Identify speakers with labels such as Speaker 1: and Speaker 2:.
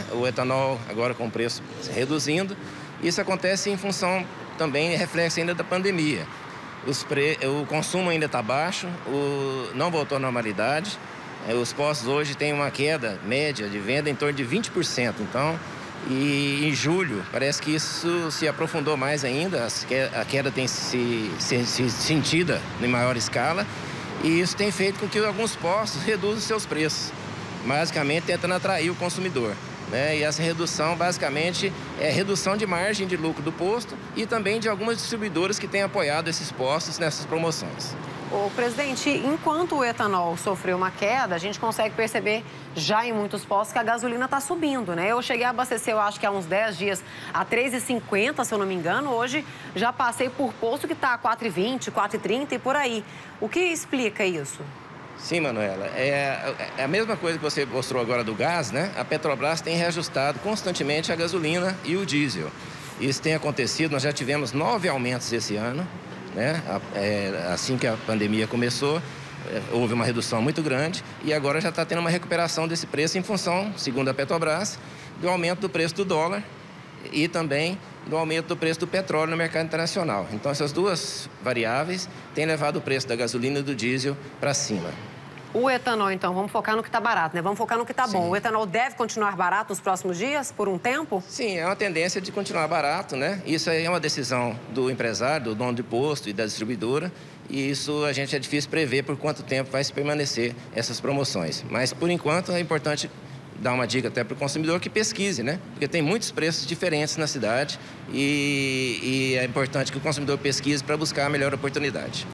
Speaker 1: o etanol agora com o preço reduzindo. Isso acontece em função também, reflexo ainda da pandemia. O consumo ainda está baixo, não voltou à normalidade. Os postos hoje têm uma queda média de venda em torno de 20%. Então, e em julho, parece que isso se aprofundou mais ainda, a queda tem se sentida em maior escala, e isso tem feito com que alguns postos reduzam seus preços, basicamente tentando atrair o consumidor, né? E essa redução, basicamente, é redução de margem de lucro do posto e também de algumas distribuidoras que têm apoiado esses postos nessas promoções.
Speaker 2: Ô, presidente, enquanto o etanol sofreu uma queda, a gente consegue perceber já em muitos postos que a gasolina está subindo, né? Eu cheguei a abastecer, eu acho que há uns 10 dias, a R$ 3,50, se eu não me engano. Hoje já passei por posto que está a R$ 4,20, R$ 4,30 e por aí. O que explica isso?
Speaker 1: Sim, Manuela. É a mesma coisa que você mostrou agora do gás, né? A Petrobras tem reajustado constantemente a gasolina e o diesel. Isso tem acontecido, nós já tivemos 9 aumentos esse ano, né? Assim que a pandemia começou, houve uma redução muito grande e agora já está tendo uma recuperação desse preço em função, segundo a Petrobras, do aumento do preço do dólar e também do aumento do preço do petróleo no mercado internacional. Então, essas duas variáveis têm levado o preço da gasolina e do diesel para cima.
Speaker 2: O etanol, então, vamos focar no que está barato, né? Vamos focar no que está bom. O etanol deve continuar barato nos próximos dias, por um tempo?
Speaker 1: Sim, é uma tendência de continuar barato, né? Isso aí é uma decisão do empresário, do dono de posto e da distribuidora. E isso a gente é difícil prever por quanto tempo vai se permanecer essas promoções. Mas, por enquanto, é importante dar uma dica até para o consumidor que pesquise, né? Porque tem muitos preços diferentes na cidade e é importante que o consumidor pesquise para buscar a melhor oportunidade.